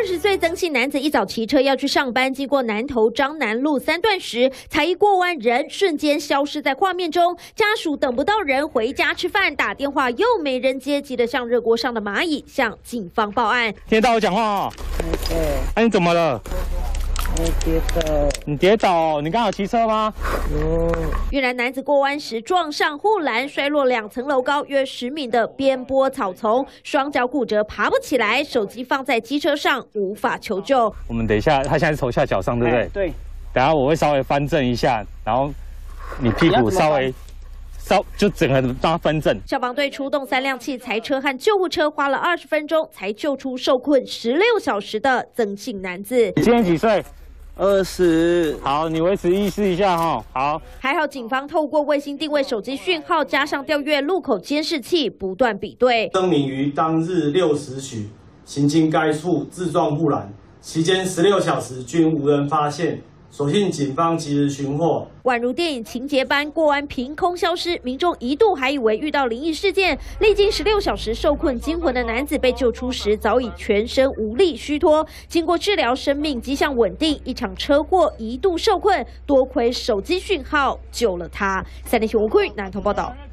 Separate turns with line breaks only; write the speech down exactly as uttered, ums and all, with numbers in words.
十岁曾姓男子一早骑车要去上班，经过南投彰南路三段时，才一过弯，人瞬间消失在画面中。家属等不到人回家吃饭，打电话又没人接，急得像热锅上的蚂蚁，向警方报案。
听得到我讲话哦？对。那、啊、你怎么了？我跌倒。你跌倒哦？你刚好骑车吗？有。
原来男子过弯时撞上护栏，摔落两层楼高约十米的边坡草丛，双脚骨折，爬不起来，手机放在机车上，无法求救。
我们等一下，他现在是头下脚上，对不对？对。等下我会稍微翻正一下，然后你屁股稍微。稍就整个让它分正。
消防队出动三辆器材车和救护车，花了二十分钟才救出受困十六小时的曾姓男子。
你今年几岁？
二十。
好，你维持意识一下哈。好。
还好警方透过卫星定位手机讯号，加上调阅路口监视器，不断比对。
声明于当日六时许行经该处自撞护栏，期间十六小时均无人发现。所幸警方及时寻获，
宛如电影情节般过弯凭空消失，民众一度还以为遇到灵异事件。历经十六小时受困惊魂的男子被救出时，早已全身无力虚脱，经过治疗，生命迹象稳定。一场车祸一度受困，多亏手机讯号救了他。三立新闻吴坤南投报道。